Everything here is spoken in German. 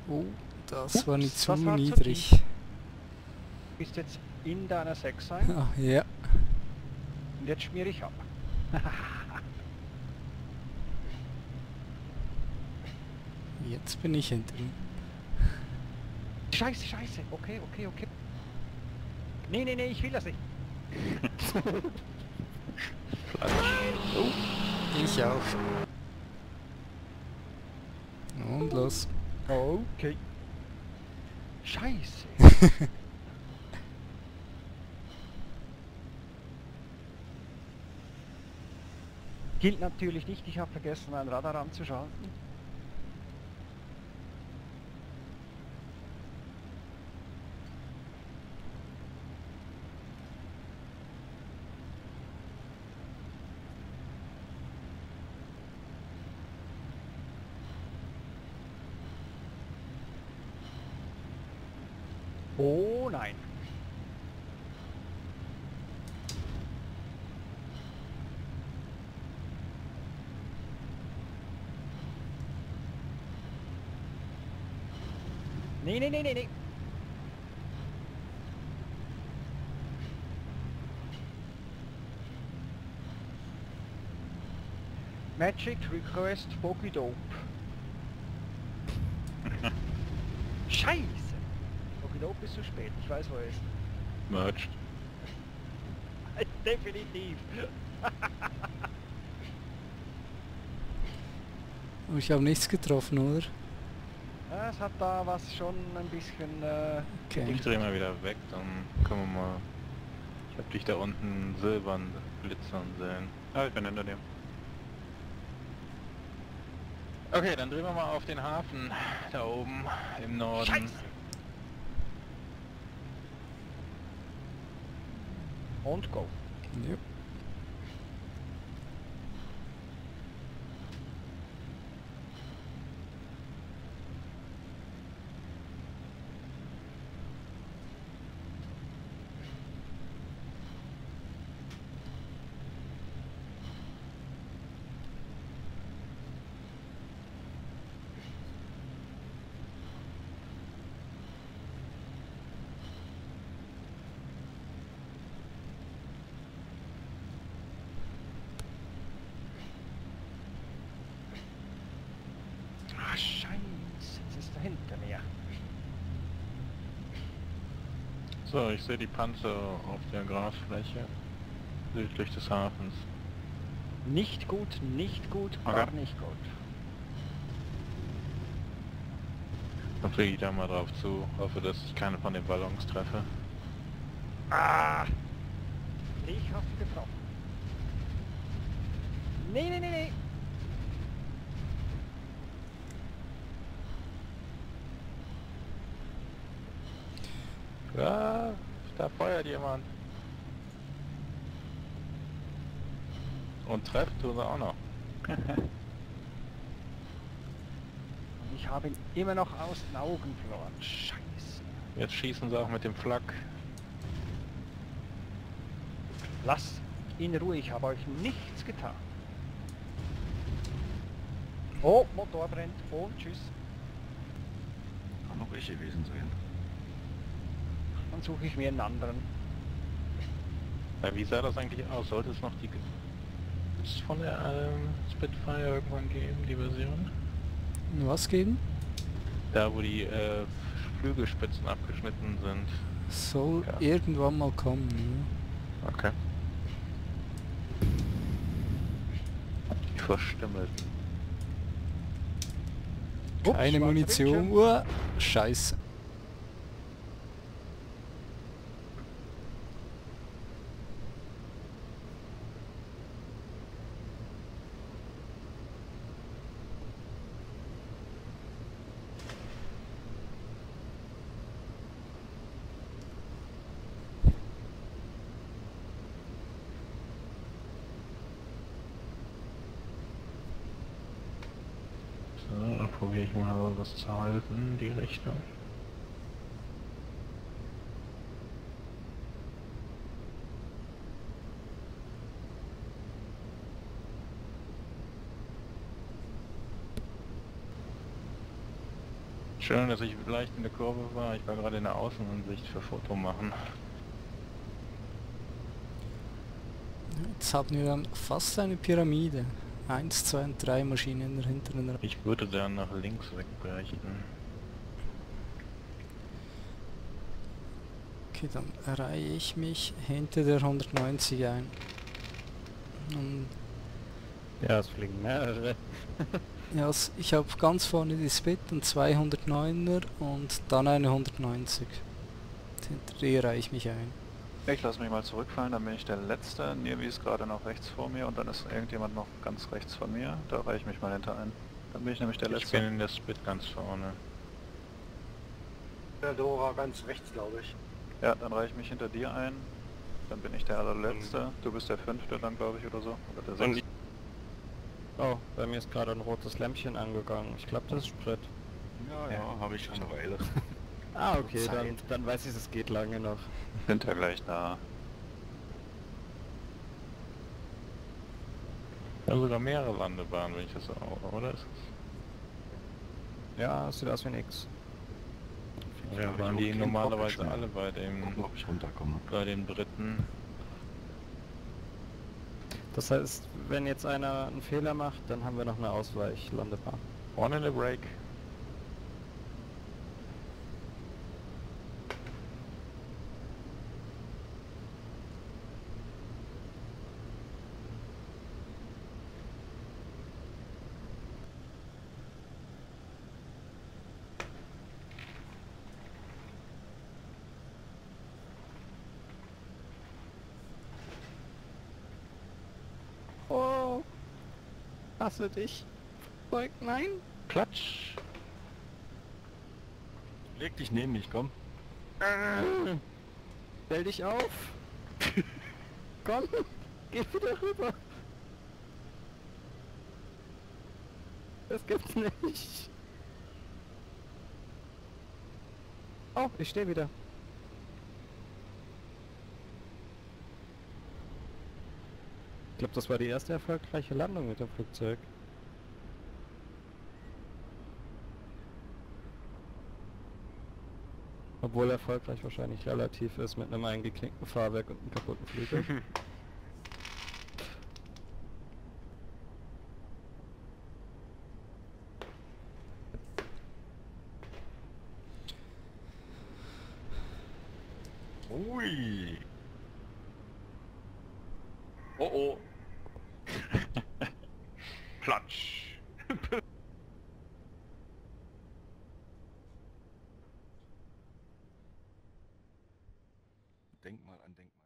Oh, das war nicht Ups, zu das war zu niedrig. tief. Du bist jetzt in deiner 6 sein Ah, ja. und jetzt schmiere ich ab. Jetzt bin ich hinter ihm. Scheiße, scheiße. Okay, okay, okay. Nee, nee, nee, ich will das nicht. Oh, ich auch. Und los. Okay. Scheiße. Gilt natürlich nicht, ich habe vergessen, mein Radar anzuschalten. Oh nein. Nee, nee, nee, nee, nee. Magic Request Pokidope. Scheiße! Pokidope ist zu spät, ich weiß wo er ist. Merged. Definitiv. Aber ich habe nichts getroffen, oder? Ja, es hat da was schon ein bisschen... Okay. Ich drehe mal wieder weg, dann können wir mal... Ich hab dich da unten silbern glitzern sehen. Ah, ich bin hinter dir. Okay, dann drehen wir mal auf den Hafen da oben im Norden. Scheiße! Und go. Ja. Ah, scheiße, jetzt ist er hinter mir. So, ich sehe die Panzer auf der Grasfläche südlich des Hafens. Nicht gut, nicht gut, Okay. gar nicht gut. Dann fliege ich da mal drauf zu, hoffe, dass ich keine von den Ballons treffe. Ah! Ich hab getroffen. Nee, nee, nee, nee. Ja, da feuert jemand. Und trefft tun sie auch noch. Ich habe ihn immer noch aus den Augen verloren. Scheiße. Jetzt schießen sie auch mit dem Flak. Lasst in Ruhe, ich habe euch nichts getan. Oh, Motor brennt. Und tschüss. Kann noch welche gewesen sein. Dann suche ich mir einen anderen. Ja, wie sah das eigentlich aus? Sollte es noch die von der Spitfire irgendwann geben, die Version? Was geben? Da wo die Flügelspitzen abgeschnitten sind. Soll Ja. irgendwann mal kommen. Ja. Okay. Die verstümmelten. Ups, Keine schwarzer Munition. Bildschirm. Scheiße. So, dann probiere ich mal was zu halten, die Richtung. Schön, dass ich leicht in der Kurve war. Ich war gerade in der Außenansicht für Foto machen. Jetzt haben wir dann fast eine Pyramide. 1, 2 und 3 Maschinen in der hinteren Reihe. Ich würde dann nach links wegbrechen. Okay, dann reihe ich mich hinter der 190 ein. Und Ja, es fliegen mehrere. ja, ich habe ganz vorne die Spit und 209er und dann eine 190. Hinter die reihe ich mich ein. Ich lasse mich mal zurückfallen, dann bin ich der Letzte. Nirvi ist gerade noch rechts vor mir und dann ist irgendjemand noch ganz rechts von mir. Da reiche ich mich mal hinter ein. Dann bin ich nämlich der Ich Letzte. bin in der Spit ganz vorne. Der Dora ganz rechts, glaube ich. Ja, dann reiche ich mich hinter dir ein. Dann bin ich der allerletzte. Du bist der Fünfte dann, glaube ich, oder so. Oder der Sechste. Oh, bei mir ist gerade ein rotes Lämpchen angegangen. Ich glaube, das ist Sprit. Ja, habe ich schon eine Weile. Ah, okay, Zeit. dann weiß ich, es geht lange noch. Sind ja gleich da. Wir haben sogar mehrere Landebahnen, wenn ich das so... Oder ist Ja, es sieht aus wie ein X. es? Ja, waren die normalerweise alle bei Gucken, ob ich runterkomme. den Briten. Das heißt, wenn jetzt einer einen Fehler macht, dann haben wir noch eine Ausweichlandebahn. One in the break. Oh! Hasse dich! Zeug, nein! Klatsch! Leg dich neben mich, komm. Stell dich auf! Komm! Geh wieder rüber! Das gibt's nicht! Oh, ich stehe wieder. Ich glaube, das war die erste erfolgreiche Landung mit dem Flugzeug. Obwohl erfolgreich wahrscheinlich relativ ist mit einem eingeknickten Fahrwerk und einem kaputten Flügel. Ui. Oh oh. Platsch. Denk mal an Denkmal.